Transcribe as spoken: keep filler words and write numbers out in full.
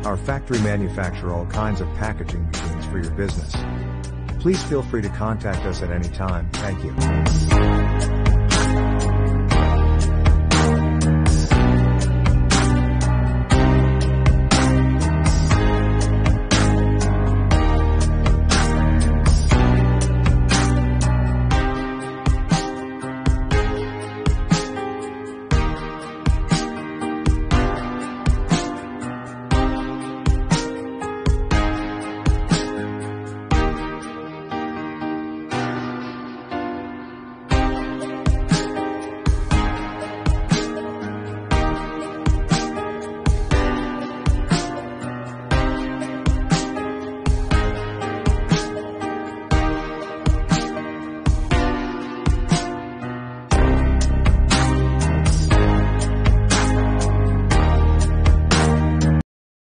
Our factory manufacture all kinds of packaging machines for your business. Please feel free to contact us at any time. Thank you.